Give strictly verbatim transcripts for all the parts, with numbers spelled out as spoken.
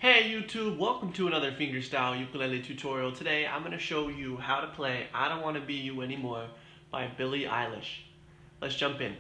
Hey YouTube, welcome to another fingerstyle ukulele tutorial. Today I'm going to show you how to play I Don't Want to Be You Anymore by Billie Eilish. Let's jump in.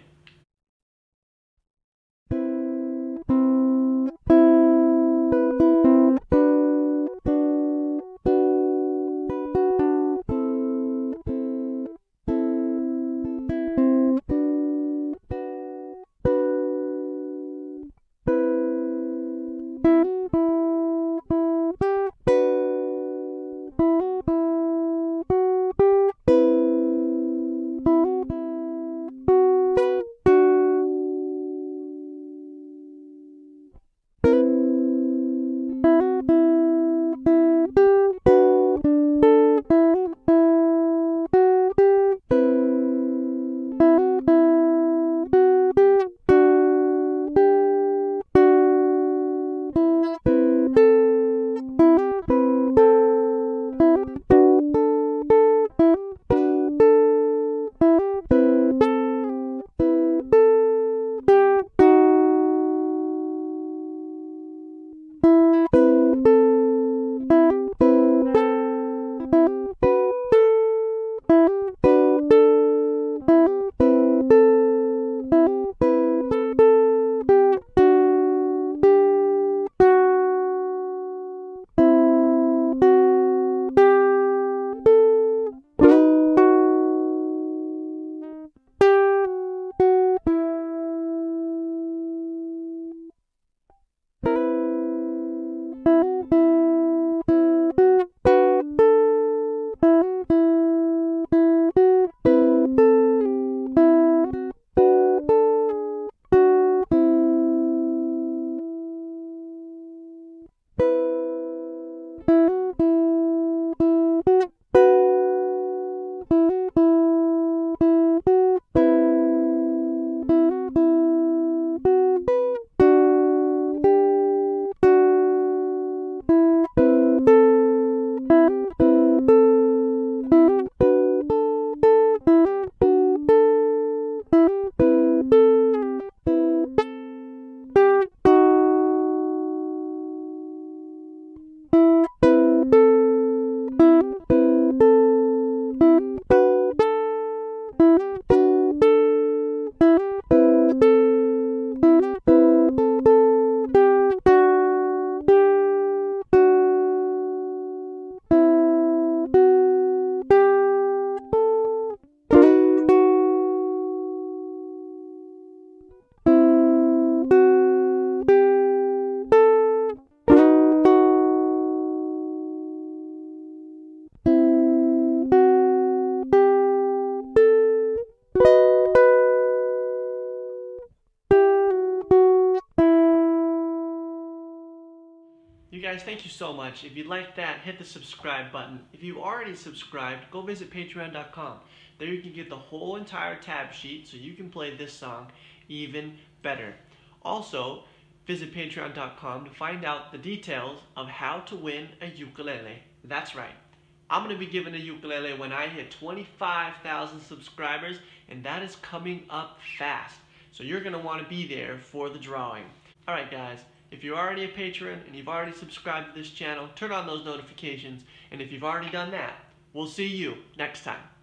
You guys, thank you so much. If you like that, hit the subscribe button. If you've already subscribed, go visit patreon dot com. There you can get the whole entire tab sheet so you can play this song even better. Also, visit patreon dot com to find out the details of how to win a ukulele. That's right. I'm going to be giving a ukulele when I hit twenty-five thousand subscribers, and that is coming up fast. So you're going to want to be there for the drawing. Alright guys. If you're already a patron and you've already subscribed to this channel, turn on those notifications. And if you've already done that, we'll see you next time.